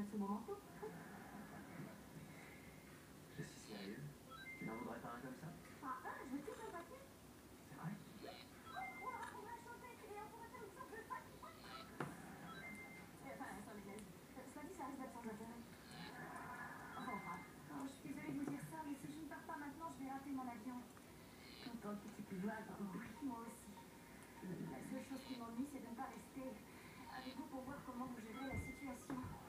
ce moment. Je suis sérieux. Tu n'en voudrais pas un comme ça? Ah, je veux tout le papier. C'est vrai? On va chanter et on pourrait faire une sorte de papier. Enfin, sans les gars. Cela dit, ça risque d'être sans intérêt. Enfin, je suis désolée de vous dire ça, mais si je ne pars pas maintenant, je vais rater mon avion. Content que tu puisses voir. Oui, moi aussi. La seule chose qui m'ennuie, c'est de ne pas rester avec vous pour voir comment vous gérez la situation.